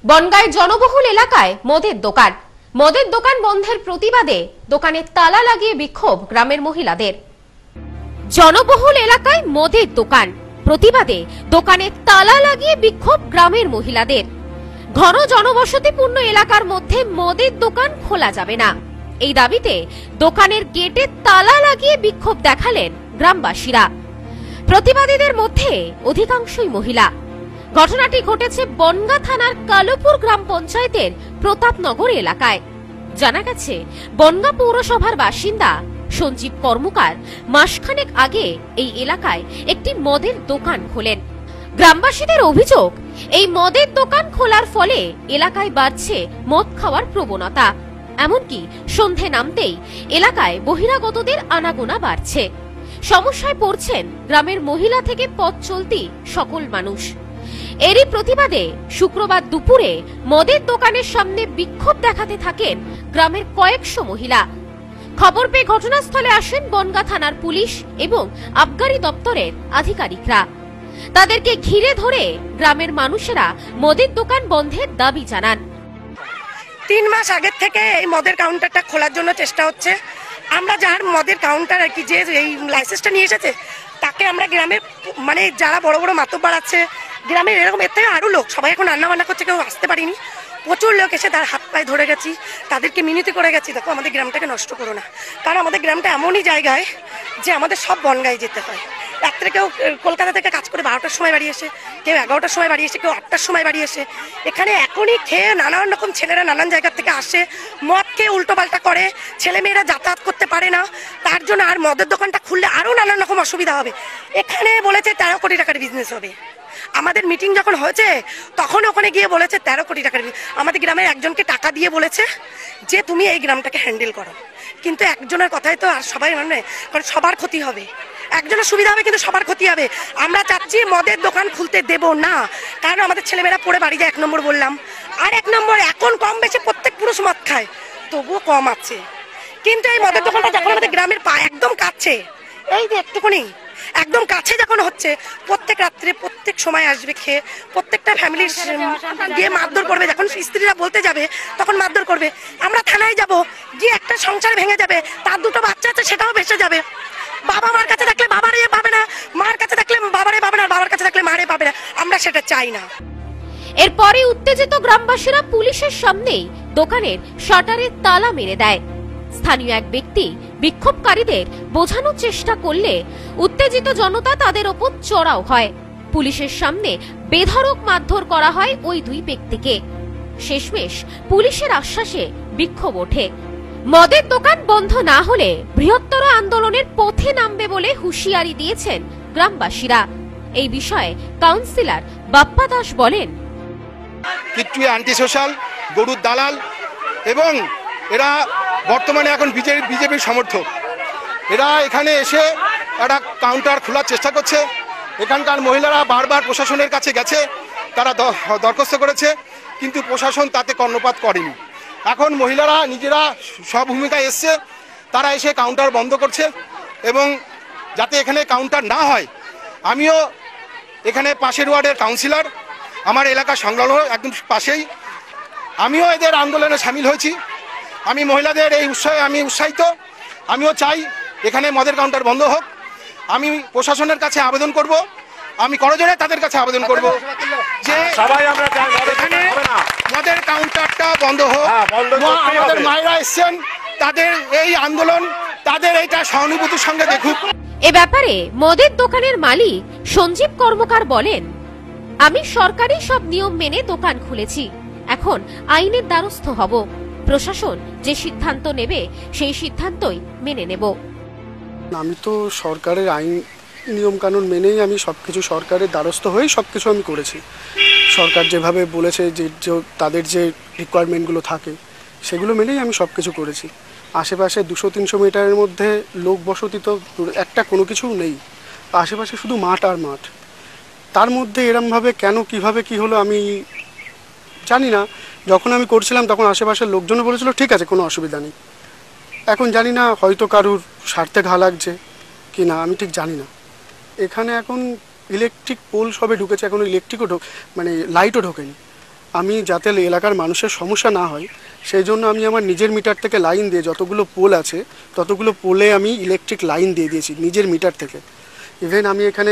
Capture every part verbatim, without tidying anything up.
বনগাঁয় জনবহুল এলাকায় মদের দোকান মদের দোকান বন্ধের প্রতিবাদে দোকানে তালা লাগিয়ে বিক্ষোভ গ্রামের মহিলাদের। জনবহুল এলাকায় মদের দোকান প্রতিবাদে দোকানে তালা লাগিয়ে বিক্ষোভ গ্রামের মহিলাদের। ঘন জনবসতিপূর্ণ এলাকার মধ্যে মদের দোকান খোলা যাবে না, এই দাবিতে দোকানের গেটে তালা লাগিয়ে বিক্ষোভ দেখালেন গ্রামবাসীরা। প্রতিবাদীদের মধ্যে অধিকাংশই মহিলা। ঘটনাটি ঘটেছে বনগাঁ থানার কালোপুর গ্রাম পঞ্চায়েতের প্রতাপনগর এলাকায়। জানা গেছে, বনগাঁ পৌরসভার বাসিন্দা সঞ্জীব কর্মকার মাসখানেক আগে এই এলাকায় একটি মদের দোকান খোলেন। গ্রামবাসীদের অভিযোগ, এই মদের দোকান খোলার ফলে এলাকায় বাড়ছে মদ খাওয়ার প্রবণতা। এমনকি সন্ধে নামতেই এলাকায় বহিরাগতদের আনাগোনা বাড়ছে। সমস্যায় পড়ছেন গ্রামের মহিলা থেকে পথ চলতি সকল মানুষ। এরই প্রতিবাদে শুক্রবার দুপুরে মদের দোকানের সামনে বিক্ষোভ দেখাতে থাকেন গ্রামের কয়েকশো মহিলা। খবর পেয়ে ঘটনাস্থলে আসেন বনগাঁ থানার পুলিশ এবং আবগারি দপ্তরের আধিকারিকরা। তাদেরকে ঘিরে ধরে গ্রামের মানুষেরা মদের দোকান বন্ধের দাবি জানান। তিন মাস আগের থেকে এই মদের কাউন্টারটা খোলার জন্য চেষ্টা হচ্ছে। আমরা যার মদের কাউন্টার আর কি, যে এই লাইসেন্সটা নিয়ে এসেছে, তাকে আমরা গ্রামের মানে যারা বড় বড় মাতব্বর আছে গ্রামের, এরকম এর থেকে আরও লোক, সবাই এখন রান্না বান্না করছে, কেউ আসতে পারিনি। প্রচুর লোক এসে তার হাত পায়ে ধরে গেছি, তাদেরকে মিনতি করে গেছি, দেখো আমাদের গ্রামটাকে নষ্ট করো না। কারণ আমাদের গ্রামটা এমনই জায়গায় যে আমাদের সব বনগাঁয় যেতে হয়। রাত্রে কেউ কলকাতা থেকে কাজ করে বারোটার সময় বাড়ি এসে, কেউ এগারোটার সময় বাড়ি এসে, কেউ আটটার সময় বাড়ি এসে এখানে এখনই খেয়ে নানান রকম ছেলেরা নানান জায়গা থেকে আসে, মদ খেয়ে উল্টো পাল্টা করে, ছেলেমেয়েরা যাতায়াত করতে পারে না। তার জন্য আর মদের দোকানটা খুললে আরও নানান রকম অসুবিধা হবে। এখানে বলেছে তেরো কোটি টাকার বিজনেস হবে। আমাদের মিটিং যখন হয়েছে তখন ওখানে গিয়ে বলেছে তেরো কোটি টাকার। আমাদের গ্রামের একজনকে টাকা দিয়ে বলেছে যে তুমি এই গ্রামটাকে হ্যান্ডেল করো, কিন্তু একজনের কথাই তো আর সবাই মানে, কারণ সবার ক্ষতি হবে। একজনের সুবিধা হবে কিন্তু সবার ক্ষতি হবে। আমরা চাচ্ছি মদের দোকান খুলতে দেব না, কারণ আমাদের ছেলেমেয়েরা পড়ে বাড়ি যায়, এক নম্বর বললাম। আর এক নম্বর, এখন কম বেশি প্রত্যেক পুরুষ মদ খায়, তবুও কম আছে। কিন্তু এই মদের দোকানটা যখন আমাদের গ্রামের পা একদম কাছে, এই যে একটুখানি একদম কাছে যখন হচ্ছে, প্রত্যেক রাত্রে প্রত্যেক সময় আসবে খেয়ে, প্রত্যেকটা ফ্যামিলির গিয়ে মারধর করবে। যখন স্ত্রীরা বলতে যাবে তখন মারধর করবে। আমরা থানায় যাব, গিয়ে একটা সংসার ভেঙে যাবে, তার দুটো বাচ্চা আছে সেটাও ভেসে যাবে। বাবা মার কাছে থাকলে বাবারে পাবে না, মার কাছে থাকলে বাবারে পাবে না, বাবার কাছে থাকলে মারে পাবে না। আমরা সেটা চাই না। এরপরে উত্তেজিত গ্রামবাসীরা পুলিশের সামনেই দোকানের শাটারে তালা মেরে দেয়। স্থানীয় এক ব্যক্তি বিক্ষোভকারীদের বোঝানোর চেষ্টা করলে উত্তেজিত জনতা তাদের ওপর চড়াও হয়। পুলিশের সামনে বেধড়ক মারধর করা হয় ওই দুই ব্যক্তিকে। শেষমেশ পুলিশের আশ্বাসে বিক্ষোভ ওঠে। মদের দোকান বন্ধ না হলে বৃহত্তর আন্দোলনের পথে নামবে বলে হুঁশিয়ারি দিয়েছেন গ্রামবাসীরা। এই বিষয়ে কাউন্সিলর বাপ্পা দাস বলেন, কিট্টু অ্যান্টি সোশ্যাল, গরুর দালাল এবং এরা বর্তমানে এখন বিজেপির সমর্থক। এরা এখানে এসে একটা কাউন্টার খোলার চেষ্টা করছে। এখানকার মহিলারা বারবার প্রশাসনের কাছে গেছে, তারা দরখাস্ত করেছে, কিন্তু প্রশাসন তাতে কর্ণপাত করেনি। এখন মহিলারা নিজেরা স্বভূমিকায় এসছে, তারা এসে কাউন্টার বন্ধ করছে। এবং যাতে এখানে কাউন্টার না হয়, আমিও এখানে পাশের ওয়ার্ডের কাউন্সিলর, আমার এলাকা সংলগ্ন একদম পাশেই, আমিও এদের আন্দোলনে সামিল হয়েছি। আমি মহিলাদের এই উৎসাহে আমি উৎসাহিত। আমিও চাই এখানে মদের কাউন্টার বন্ধ হোক। আমি প্রশাসনের কাছে আবেদন করব, আমি করজোড়ে তাদের কাছে আবেদন করব যে এখানে মদের কাউন্টারটা বন্ধ হোক। আমাদের মায়েরা এসছেন, তাদের এই আন্দোলন, তাদের এইটা সহানুভূতির সঙ্গে দেখুক। এ ব্যাপারে মদের দোকানের মালিক সঞ্জীব কর্মকার বলেন, আমি সরকারি সব নিয়ম মেনে দোকান খুলেছি, এখন আইনের দ্বারস্থ হব। প্রশাসন যে সিদ্ধান্ত নেবে সেই সিদ্ধান্তই মেনে নেব। আমি তো সরকারের আইন নিয়ম কানুন মেনেই আমি সবকিছু সরকারের দ্বারস্থ হয়েই সবকিছু আমি করেছি। সরকার যেভাবে বলেছে যে তাদের যে রিকোয়ারমেন্টগুলো থাকে সেগুলো মেনেই আমি সব কিছু করেছি। আশেপাশে দুশো তিনশো মিটারের মধ্যে লোক বসতি তো একটা কোনো কিছু নেই, আশেপাশে শুধু মাঠ আর মাঠ। তার মধ্যে এরমভাবে কেন কিভাবে কি হলো আমি জানি না। যখন আমি করছিলাম তখন আশেপাশের লোকজনও বলেছিল ঠিক আছে, কোনো অসুবিধা নেই। এখন জানি না, হয়তো কারুর স্বার্থে ঘা লাগছে কি না আমি ঠিক জানি না। এখানে এখন ইলেকট্রিক পোল সবে ঢুকেছে, এখনো ইলেকট্রিকও ঢোক মানে লাইটও ঢোকেনি। আমি যাতে এলাকার মানুষের সমস্যা না হয় সেই জন্য আমি আমার নিজের মিটার থেকে লাইন দিয়ে যতগুলো পোল আছে ততগুলো পোলে আমি ইলেকট্রিক লাইন দিয়ে দিয়েছি নিজের মিটার থেকে। ইভেন আমি এখানে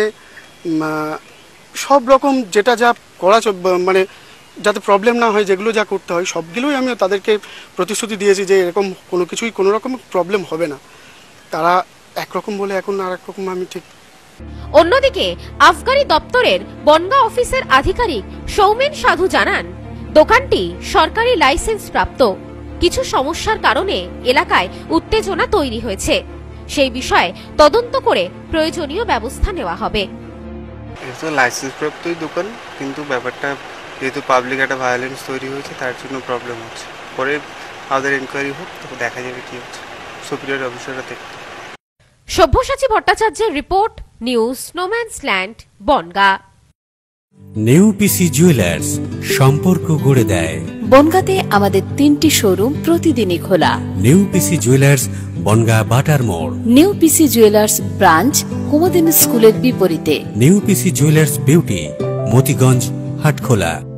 সব রকম যেটা যা করা মানে যাতে প্রবলেম না হয় যেগুলো যা করতে হয় সবগুলোই আমি তাদেরকে প্রতিশ্রুতি দিয়েছি যে এরকম কোনো কিছুই কোনো রকম প্রবলেম হবে না। তারা একরকম বলে এখন আর একরকম আমি ঠিক। অন্যদিকে আবগারি দপ্তরের বনগাঁ অফিসের আধিকারিক সৌমেন সাধু জানান, দোকানটি সরকারি লাইসেন্স প্রাপ্ত। কিছু সমস্যার কারণে এলাকায় উত্তেজনা তৈরি হয়েছে, সেই বিষয়ে তদন্ত করে প্রয়োজনীয় ব্যবস্থা নেওয়া হবে। এটা লাইসেন্স প্রাপ্তই দোকান, কিন্তু ব্যাপারটা যেহেতু পাবলিক একটা ভায়োলেন্স তৈরি হয়েছে তার জন্য প্রবলেম হচ্ছে। পরে আমাদের এনকোয়ারি হোক, তখন দেখা যাবে কি হচ্ছে, সুপিরিয়র অফিসাররা দেখতে। সব্যসাচী ভট্টাচার্যের report, news no man's land, Bangaon. New PC jewellers, সম্পর্ক গড়ে দেয়। বনগাঁতে আমাদের তিনটি শোরুম প্রতিদিনই খোলা। নিউ পিসি জুয়েলার্স, বনগাঁ বাটার মোড়। New PC jewellers branch, Kumudini স্কুলের বিপরীতে। New PC jewellers beauty, Motiganj, Hatkhola.